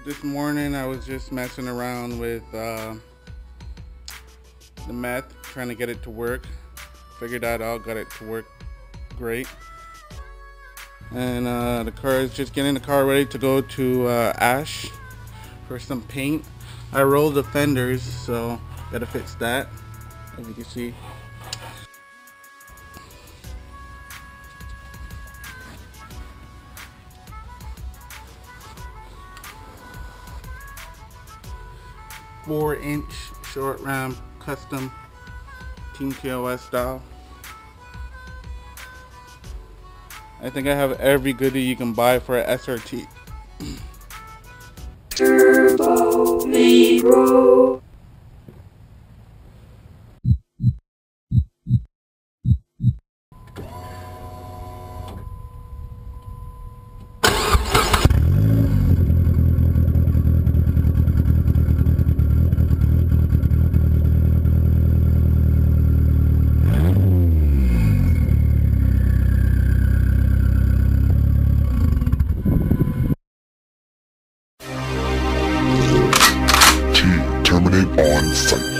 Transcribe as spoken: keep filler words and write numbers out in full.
This morning I was just messing around with uh, the meth, trying to get it to work. Figured that out, got it to work great. And uh, the car is just getting the car ready to go to uh, Ash for some paint. I rolled the fenders, so gotta fix that, as you can see. Four inch short ram custom Team T O S style. I think I have every goodie you can buy for an S R T. Turbo Negro. Terminate on site.